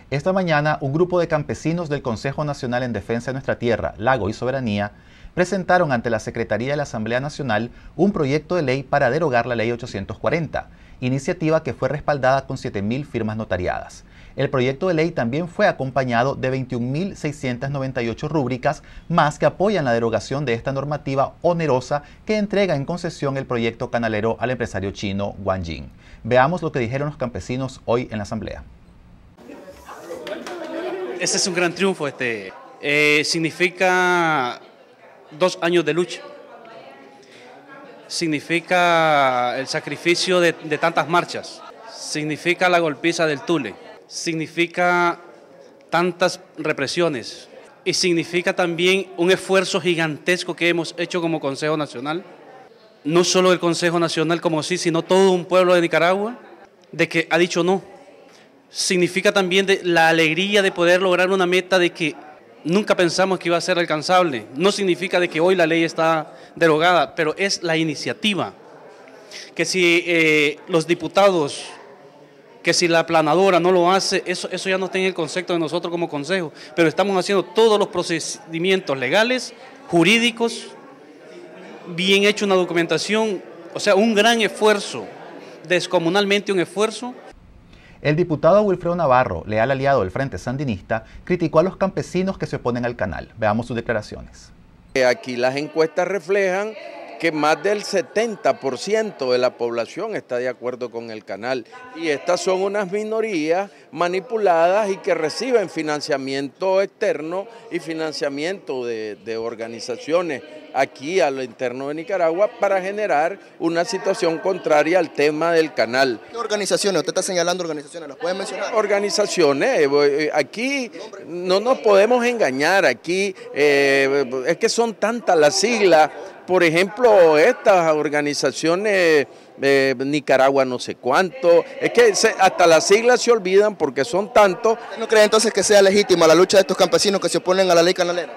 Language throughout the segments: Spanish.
Esta mañana, un grupo de campesinos del Consejo Nacional en Defensa de Nuestra Tierra, Lago y Soberanía, presentaron ante la Secretaría de la Asamblea Nacional un proyecto de ley para derogar la Ley 840, iniciativa que fue respaldada con 7.000 firmas notariadas. El proyecto de ley también fue acompañado de 21.698 rúbricas más que apoyan la derogación de esta normativa onerosa que entrega en concesión el proyecto canalero al empresario chino Wang Jing. Veamos lo que dijeron los campesinos hoy en la Asamblea. Este es un gran triunfo, significa 2 años de lucha, significa el sacrificio de tantas marchas, significa la golpiza del Tule, significa tantas represiones y significa también un esfuerzo gigantesco que hemos hecho como Consejo Nacional, no solo el Consejo Nacional como sí, sino todo un pueblo de Nicaragua, de que ha dicho no. Significa también la alegría de poder lograr una meta de que nunca pensamos que iba a ser alcanzable. No significa de que hoy la ley está derogada, pero es la iniciativa. Que si los diputados, que si la aplanadora no lo hace, eso ya no está en el concepto de nosotros como consejo, pero estamos haciendo todos los procedimientos legales, jurídicos, bien hecho una documentación, o sea, un gran esfuerzo, descomunalmente un esfuerzo. El diputado Wilfredo Navarro, leal aliado del Frente Sandinista, criticó a los campesinos que se oponen al canal. Veamos sus declaraciones. Aquí las encuestas reflejan que más del 70% de la población está de acuerdo con el canal y estas son unas minorías manipuladas y que reciben financiamiento externo y financiamiento de organizaciones aquí a lo interno de Nicaragua para generar una situación contraria al tema del canal. ¿Qué organizaciones? Usted está señalando organizaciones, ¿las pueden mencionar? Organizaciones, aquí no nos podemos engañar, aquí es que son tantas las siglas. Por ejemplo, estas organizaciones, Nicaragua no sé cuánto, es que hasta las siglas se olvidan porque son tantos. ¿No cree entonces que sea legítima la lucha de estos campesinos que se oponen a la ley canalera?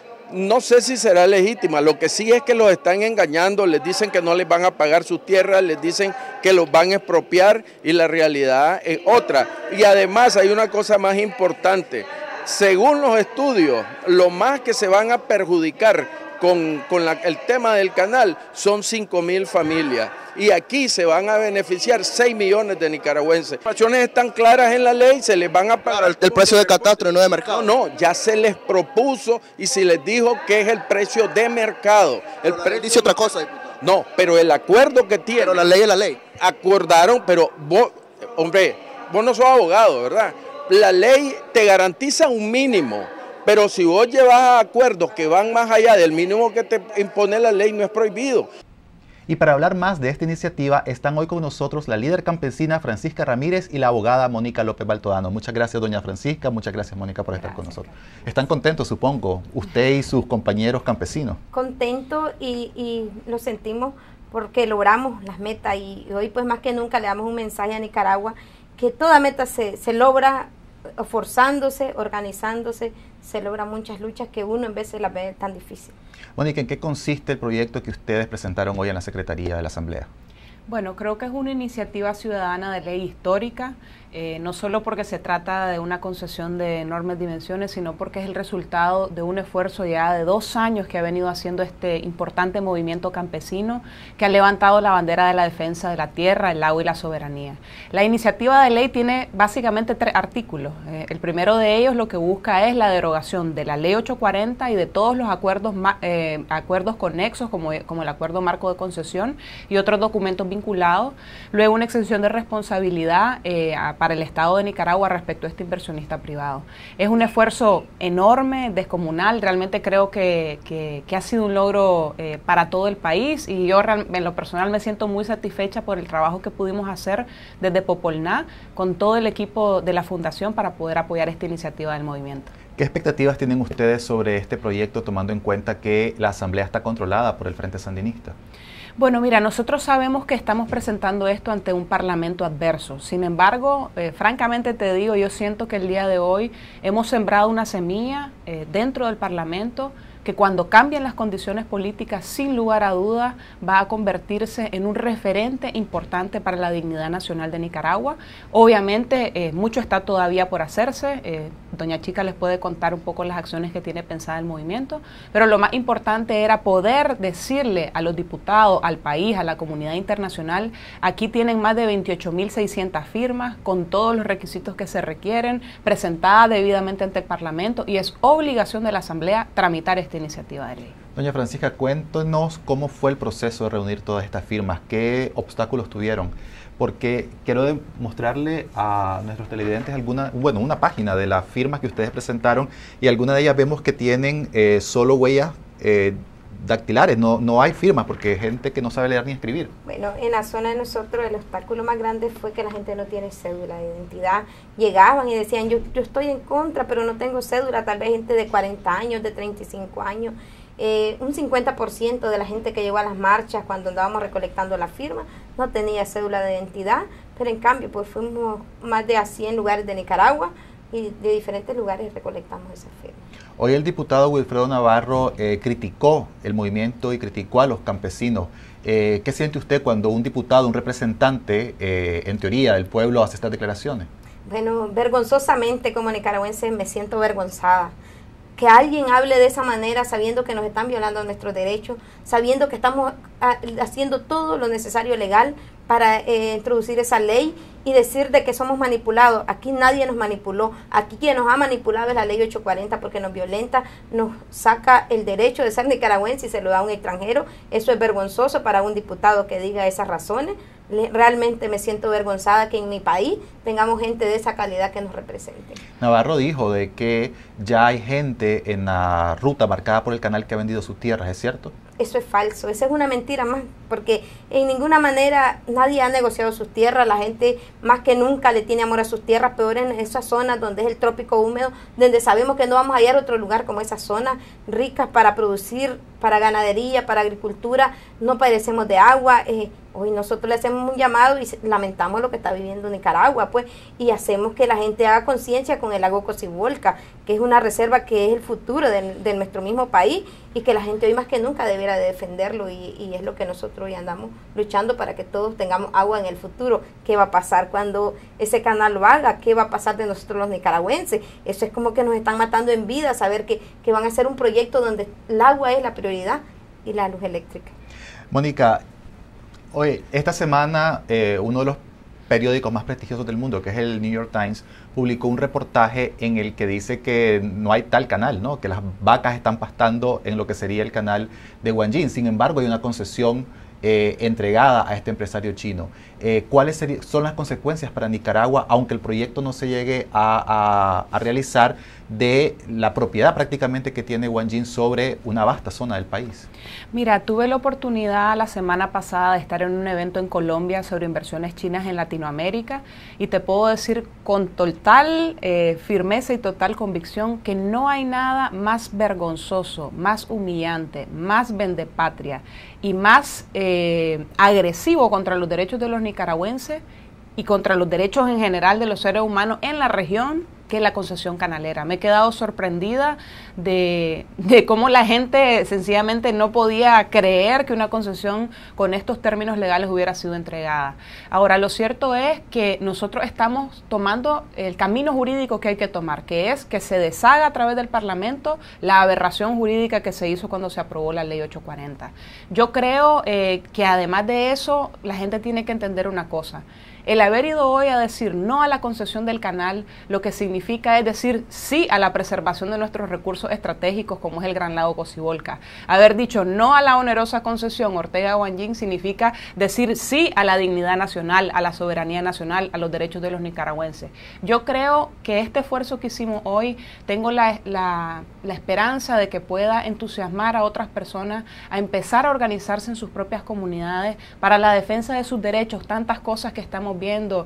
No sé si será legítima, lo que sí es que los están engañando, les dicen que no les van a pagar sus tierras, les dicen que los van a expropiar y la realidad es otra. Y además hay una cosa más importante, según los estudios, lo más que se van a perjudicar con el tema del canal son 5.000 familias y aquí se van a beneficiar 6 millones de nicaragüenses. Las razones están claras en la ley, se les van a pagar el precio de catastro y no de mercado. No, ya se les propuso y se les dijo que es el precio de mercado. El precio dice otra cosa, diputado. No, pero el acuerdo que tiene. Pero la ley es la ley. Acordaron, pero vos, hombre, vos no sos abogado, ¿verdad? La ley te garantiza un mínimo. Pero si vos llevas acuerdos que van más allá del mínimo que te impone la ley, no es prohibido. Y para hablar más de esta iniciativa, están hoy con nosotros la líder campesina Francisca Ramírez y la abogada Mónica López Baltodano. Muchas gracias, doña Francisca, muchas gracias, Mónica, por estar con nosotros. ¿Están contentos, supongo, usted y sus compañeros campesinos? Contentos y lo sentimos porque logramos las metas y hoy pues más que nunca le damos un mensaje a Nicaragua que toda meta se logra forzándose, organizándose, se logran muchas luchas que uno en veces las ve tan difícil. Mónica, ¿en qué consiste el proyecto que ustedes presentaron hoy en la Secretaría de la Asamblea? Bueno, creo que es una iniciativa ciudadana de ley histórica, no solo porque se trata de una concesión de enormes dimensiones, sino porque es el resultado de un esfuerzo ya de 2 años que ha venido haciendo este importante movimiento campesino que ha levantado la bandera de la defensa de la tierra, el agua y la soberanía. La iniciativa de ley tiene básicamente 3 artículos. El primero de ellos lo que busca es la derogación de la Ley 840 y de todos los acuerdos conexos como el Acuerdo Marco de Concesión y otros documentos vinculados. Luego una exención de responsabilidad para el Estado de Nicaragua respecto a este inversionista privado. Es un esfuerzo enorme, descomunal, realmente creo que ha sido un logro para todo el país y yo en lo personal me siento muy satisfecha por el trabajo que pudimos hacer desde Popolná con todo el equipo de la Fundación para poder apoyar esta iniciativa del movimiento. ¿Qué expectativas tienen ustedes sobre este proyecto tomando en cuenta que la Asamblea está controlada por el Frente Sandinista? Bueno, mira, nosotros sabemos que estamos presentando esto ante un parlamento adverso. Sin embargo, francamente te digo, yo siento que el día de hoy hemos sembrado una semilla dentro del parlamento que cuando cambien las condiciones políticas, sin lugar a dudas, va a convertirse en un referente importante para la dignidad nacional de Nicaragua. Obviamente, mucho está todavía por hacerse. Doña Chica les puede contar un poco las acciones que tiene pensada el movimiento, pero lo más importante era poder decirle a los diputados, al país, a la comunidad internacional, aquí tienen más de 28.600 firmas con todos los requisitos que se requieren, presentadas debidamente ante el Parlamento, y es obligación de la Asamblea tramitar esta iniciativa de ley. Doña Francisca, cuéntenos cómo fue el proceso de reunir todas estas firmas, qué obstáculos tuvieron, porque quiero mostrarle a nuestros televidentes una página de las firmas que ustedes presentaron, y algunas de ellas vemos que tienen solo huellas dactilares, no hay firmas, porque hay gente que no sabe leer ni escribir. Bueno, en la zona de nosotros el obstáculo más grande fue que la gente no tiene cédula de identidad. Llegaban y decían, yo estoy en contra, pero no tengo cédula. Tal vez gente de 40 años, de 35 años. Un 50% de la gente que llegó a las marchas cuando andábamos recolectando la firma no tenía cédula de identidad, pero en cambio pues fuimos más de a 100 lugares de Nicaragua y de diferentes lugares recolectamos esas firmas. Hoy el diputado Wilfredo Navarro criticó el movimiento y criticó a los campesinos. ¿Qué siente usted cuando un diputado, un representante, en teoría, del pueblo hace estas declaraciones? Bueno, vergonzosamente como nicaragüense me siento avergonzada. Que alguien hable de esa manera sabiendo que nos están violando nuestros derechos, sabiendo que estamos haciendo todo lo necesario legal para introducir esa ley y decir de que somos manipulados. Aquí nadie nos manipuló, aquí quien nos ha manipulado es la ley 840 porque nos violenta, nos saca el derecho de ser nicaragüense y se lo da a un extranjero. Eso es vergonzoso para un diputado que diga esas razones. Realmente me siento avergonzada que en mi país tengamos gente de esa calidad que nos represente. Navarro dijo de que ya hay gente en la ruta marcada por el canal que ha vendido sus tierras, ¿es cierto? Eso es falso, esa es una mentira más, porque en ninguna manera nadie ha negociado sus tierras, la gente más que nunca le tiene amor a sus tierras, peor en esas zonas donde es el trópico húmedo, donde sabemos que no vamos a hallar otro lugar como esas zonas ricas para producir, para ganadería, para agricultura, no padecemos de agua. Hoy nosotros le hacemos un llamado y lamentamos lo que está viviendo Nicaragua, pues, y hacemos que la gente haga conciencia con el lago Cocibolca, que es una reserva que es el futuro de nuestro mismo país y que la gente hoy más que nunca debiera de defenderlo y es lo que nosotros hoy andamos luchando para que todos tengamos agua en el futuro. ¿Qué va a pasar cuando ese canal lo haga? ¿Qué va a pasar de nosotros los nicaragüenses? Eso es como que nos están matando en vida, saber que van a hacer un proyecto donde el agua es la prioridad y la luz eléctrica. Mónica, oye, esta semana uno de los periódicos más prestigiosos del mundo, que es el New York Times, publicó un reportaje en el que dice que no hay tal canal, ¿no? Que las vacas están pastando en lo que sería el canal de Guanyin. Sin embargo, hay una concesión entregada a este empresario chino. ¿Cuáles son las consecuencias para Nicaragua, aunque el proyecto no se llegue a realizar, de la propiedad prácticamente que tiene Guanyin sobre una vasta zona del país? Mira, tuve la oportunidad la semana pasada de estar en un evento en Colombia sobre inversiones chinas en Latinoamérica y te puedo decir con total firmeza y total convicción que no hay nada más vergonzoso, más humillante, más vendepatria y más agresivo contra los derechos de los nicaragüenses y contra los derechos en general de los seres humanos en la región que la concesión canalera. Me he quedado sorprendida de cómo la gente sencillamente no podía creer que una concesión con estos términos legales hubiera sido entregada. Ahora, lo cierto es que nosotros estamos tomando el camino jurídico que hay que tomar, que es que se deshaga a través del Parlamento la aberración jurídica que se hizo cuando se aprobó la ley 840. Yo creo que además de eso, la gente tiene que entender una cosa. El haber ido hoy a decir no a la concesión del canal, lo que significa es decir sí a la preservación de nuestros recursos estratégicos como es el Gran Lago Cocibolca. Haber dicho no a la onerosa concesión Ortega-Guanyin significa decir sí a la dignidad nacional, a la soberanía nacional, a los derechos de los nicaragüenses. Yo creo que este esfuerzo que hicimos hoy, tengo la esperanza de que pueda entusiasmar a otras personas a empezar a organizarse en sus propias comunidades para la defensa de sus derechos, tantas cosas que estamos viendo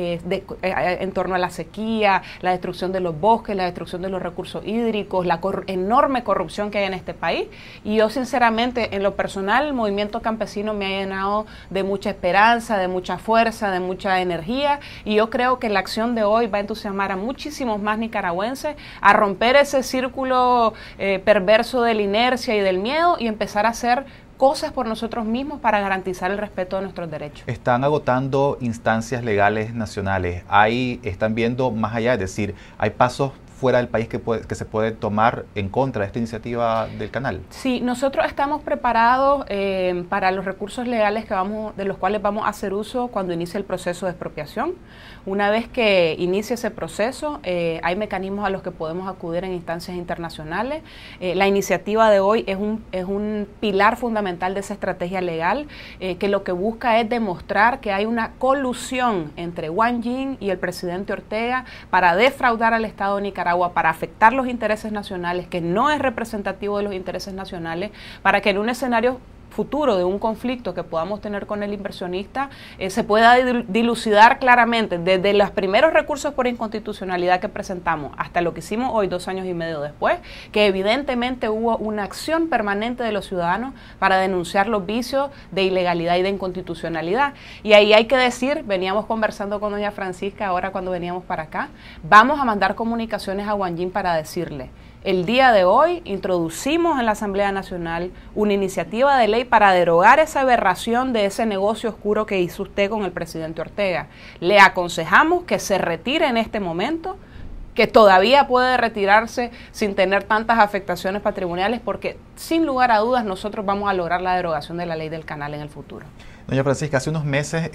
en torno a la sequía, la destrucción de los bosques, la destrucción de los recursos hídricos, la enorme corrupción que hay en este país. Y yo sinceramente, en lo personal, el movimiento campesino me ha llenado de mucha esperanza, de mucha fuerza, de mucha energía, y yo creo que la acción de hoy va a entusiasmar a muchísimos más nicaragüenses a romper ese círculo perverso de la inercia y del miedo y empezar a hacer cosas por nosotros mismos para garantizar el respeto de nuestros derechos. Están agotando instancias legales nacionales. Están viendo más allá, es decir, hay pasos fuera del país que se puede tomar en contra de esta iniciativa del canal. Sí, nosotros estamos preparados para los recursos legales de los cuales vamos a hacer uso cuando inicie el proceso de expropiación. Una vez que inicie ese proceso, hay mecanismos a los que podemos acudir en instancias internacionales. La iniciativa de hoy es un pilar fundamental de esa estrategia legal que lo que busca es demostrar que hay una colusión entre Wang Jing y el presidente Ortega para defraudar al Estado de Nicaragua, para afectar los intereses nacionales, que no es representativo de los intereses nacionales, para que en un escenario futuro de un conflicto que podamos tener con el inversionista se pueda dilucidar claramente desde los primeros recursos por inconstitucionalidad que presentamos hasta lo que hicimos hoy 2 años y medio después, que evidentemente hubo una acción permanente de los ciudadanos para denunciar los vicios de ilegalidad y de inconstitucionalidad. Y ahí hay que decir, veníamos conversando con doña Francisca ahora cuando veníamos para acá, vamos a mandar comunicaciones a Wang Jing para decirle: el día de hoy introducimos en la Asamblea Nacional una iniciativa de ley para derogar esa aberración de ese negocio oscuro que hizo usted con el presidente Ortega. Le aconsejamos que se retire en este momento, que todavía puede retirarse sin tener tantas afectaciones patrimoniales, porque sin lugar a dudas nosotros vamos a lograr la derogación de la ley del canal en el futuro. Doña Francisca, hace unos meses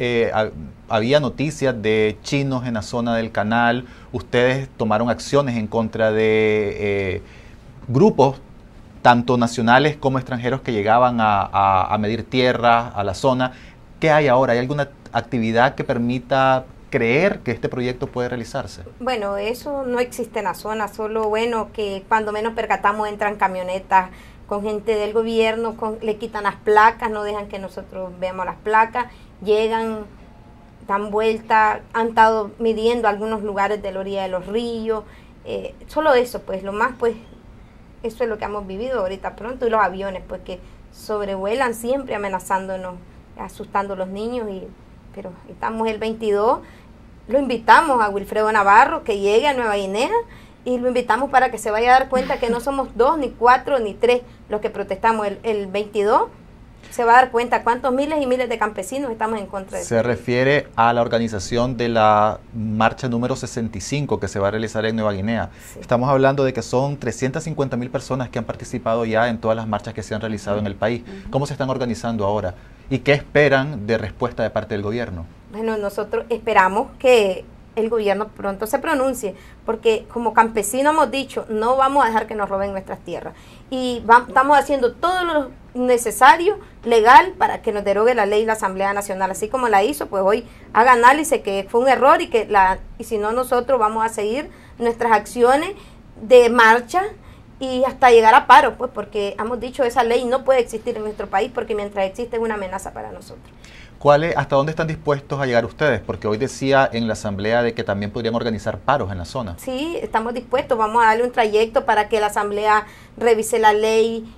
había noticias de chinos en la zona del canal. Ustedes tomaron acciones en contra de grupos, tanto nacionales como extranjeros, que llegaban a medir tierra a la zona. ¿Qué hay ahora? ¿Hay alguna actividad que permita creer que este proyecto puede realizarse? Bueno, eso no existe en la zona, solo que cuando menos percatamos entran camionetas con gente del gobierno, le quitan las placas, no dejan que nosotros veamos las placas, llegan, dan vuelta, han estado midiendo algunos lugares de la orilla de los ríos, solo eso, pues lo más, pues eso es lo que hemos vivido ahorita pronto, y los aviones, pues que sobrevuelan siempre amenazándonos, asustando a los niños, pero estamos el 22, lo invitamos a Wilfredo Navarro que llegue a Nueva Guinea, y lo invitamos para que se vaya a dar cuenta que no somos 2, ni 4, ni 3 los que protestamos. El 22 se va a dar cuenta cuántos miles y miles de campesinos estamos en contra de eso. Se refiere a la organización de la marcha número 65 que se va a realizar en Nueva Guinea. Sí. Estamos hablando de que son 350.000 personas que han participado ya en todas las marchas que se han realizado en el país. ¿Cómo se están organizando ahora? ¿Y qué esperan de respuesta de parte del gobierno? Bueno, nosotros esperamos que el gobierno pronto se pronuncie, porque como campesinos hemos dicho, no vamos a dejar que nos roben nuestras tierras, y estamos haciendo todo lo necesario legal para que nos derogue la ley de la Asamblea Nacional, así como la hizo, pues hoy haga análisis que fue un error y si no, nosotros vamos a seguir nuestras acciones de marcha y hasta llegar a paro, pues porque hemos dicho esa ley no puede existir en nuestro país, porque mientras existe es una amenaza para nosotros. ¿Hasta dónde están dispuestos a llegar ustedes? Porque hoy decía en la asamblea de que también podrían organizar paros en la zona. Sí, estamos dispuestos, vamos a darle un trayecto para que la asamblea revise la ley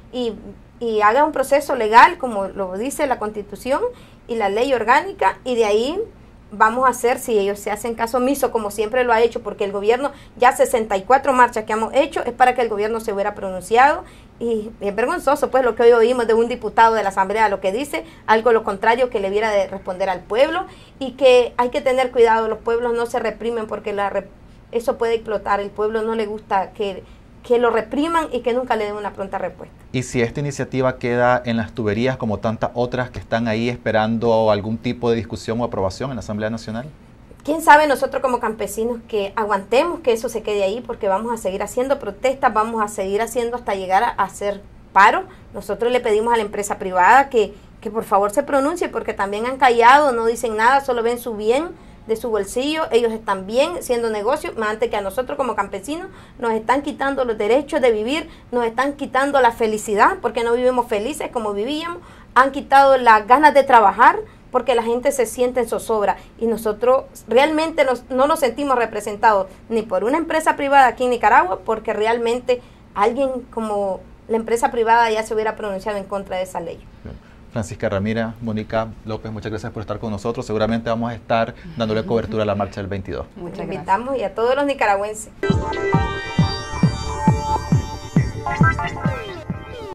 y haga un proceso legal, como lo dice la Constitución y la ley orgánica, y de ahí vamos a hacer, si ellos se hacen caso omiso, como siempre lo ha hecho, porque el gobierno, ya 64 marchas que hemos hecho, es para que el gobierno se hubiera pronunciado, y es vergonzoso pues lo que hoy oímos de un diputado de la asamblea, lo que dice, algo lo contrario que le viera de responder al pueblo, y que hay que tener cuidado, los pueblos no se reprimen porque eso puede explotar, el pueblo no le gusta que lo repriman y que nunca le den una pronta respuesta. ¿Y si esta iniciativa queda en las tuberías como tantas otras que están ahí esperando algún tipo de discusión o aprobación en la Asamblea Nacional? ¿Quién sabe nosotros como campesinos que aguantemos que eso se quede ahí, porque vamos a seguir haciendo protestas, vamos a seguir haciendo hasta llegar a hacer paro? Nosotros le pedimos a la empresa privada que por favor se pronuncie, porque también han callado, no dicen nada, solo ven su bien de su bolsillo, ellos están bien haciendo negocios, más antes que a nosotros como campesinos nos están quitando los derechos de vivir, nos están quitando la felicidad, porque no vivimos felices como vivíamos, han quitado las ganas de trabajar, porque la gente se siente en zozobra y nosotros realmente no nos sentimos representados ni por una empresa privada aquí en Nicaragua, porque realmente alguien como la empresa privada ya se hubiera pronunciado en contra de esa ley. Francisca Ramírez, Mónica López, muchas gracias por estar con nosotros. Seguramente vamos a estar dándole cobertura a la marcha del 22. Muchas gracias. Invitamos y a todos los nicaragüenses.